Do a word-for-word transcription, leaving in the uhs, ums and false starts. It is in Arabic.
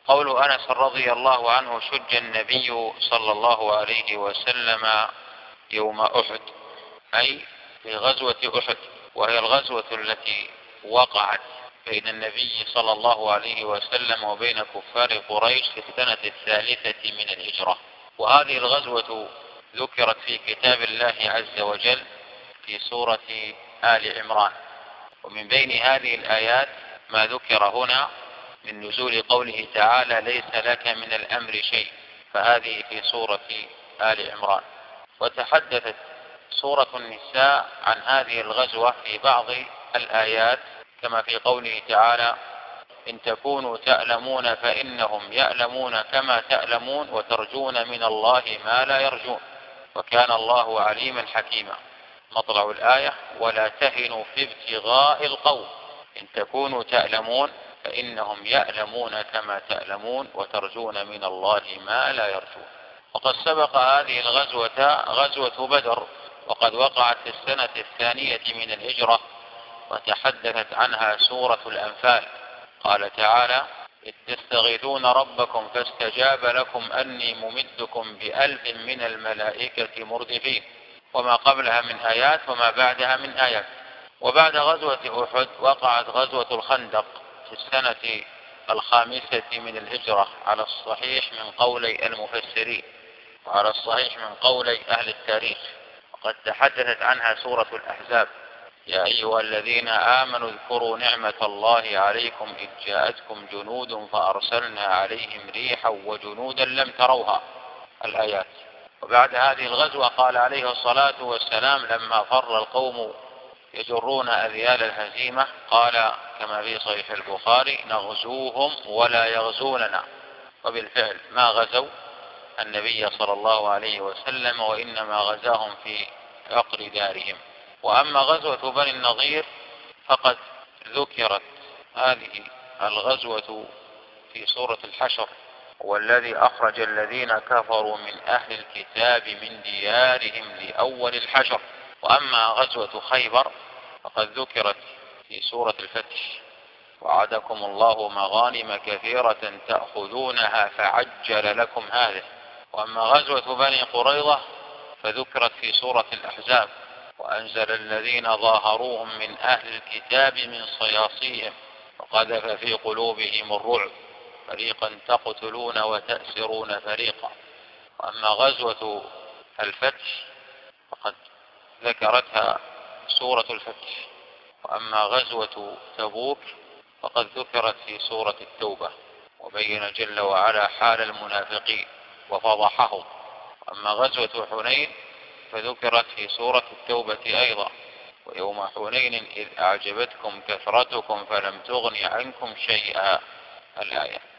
قول أنس رضي الله عنه: شج النبي صلى الله عليه وسلم يوم أحد، أي في غزوة أحد، وهي الغزوة التي وقعت بين النبي صلى الله عليه وسلم وبين كفار قريش في السنة الثالثة من الهجرة. وهذه الغزوة ذكرت في كتاب الله عز وجل في سورة آل عمران. ومن بين هذه الآيات ما ذكر هنا من نزول قوله تعالى: ليس لك من الأمر شيء، فهذه في سورة آل عمران. وتحدثت سورة النساء عن هذه الغزوة في بعض الآيات، كما في قوله تعالى: إن تكونوا تألمون فإنهم يألمون كما تألمون وترجون من الله ما لا يرجون وكان الله عليما حكيما. مطلع الآية: ولا تهنوا في ابتغاء القوم إن تكونوا تألمون فإنهم يألمون كما تألمون وترجون من الله ما لا يرجون. وقد سبق هذه الغزوة غزوة بدر، وقد وقعت في السنة الثانية من الهجرة، وتحدثت عنها سورة الأنفال. قال تعالى: إذ تستغيثون ربكم فاستجاب لكم أني ممدكم بألف من الملائكة مردفين، وما قبلها من آيات وما بعدها من آيات. وبعد غزوة أحد وقعت غزوة الخندق في السنة الخامسة من الهجرة على الصحيح من قولي المفسرين وعلى الصحيح من قولي أهل التاريخ، وقد تحدثت عنها سورة الأحزاب: يا أيها الذين آمنوا اذكروا نعمة الله عليكم إذ جاءتكم جنود فأرسلنا عليهم ريحا وجنودا لم تروها، الآيات. وبعد هذه الغزوة قال عليه الصلاة والسلام لما فر القوم يجرون أذيال الهزيمة، قال كما في صحيح البخاري: نغزوهم ولا يغزوننا. وبالفعل ما غزوا النبي صلى الله عليه وسلم، وإنما غزاهم في عقر دارهم. وأما غزوة بني النضير فقد ذكرت هذه الغزوة في سورة الحشر: والذي أخرج الذين كفروا من أهل الكتاب من ديارهم لأول الحشر. وأما غزوة خيبر فقد ذكرت في سورة الفتح: وعدكم الله مغانم كثيرة تأخذونها فعجل لكم هذه. وأما غزوة بني قريظة فذكرت في سورة الأحزاب: وأنزل الذين ظاهروهم من أهل الكتاب من صياصيهم وقذف في قلوبهم الرعب فريقا تقتلون وتأسرون فريقا. وأما غزوة الفتح فقد ذكرتها سورة الفتح. وأما غزوة تبوك فقد ذكرت في سورة التوبة، وبين جل وعلا حال المنافقين وفضحهم. وأما غزوة حنين فذكرت في سورة التوبة أيضا: ويوم حنين إذ أعجبتكم كثرتكم فلم تغن عنكم شيئا، الآية.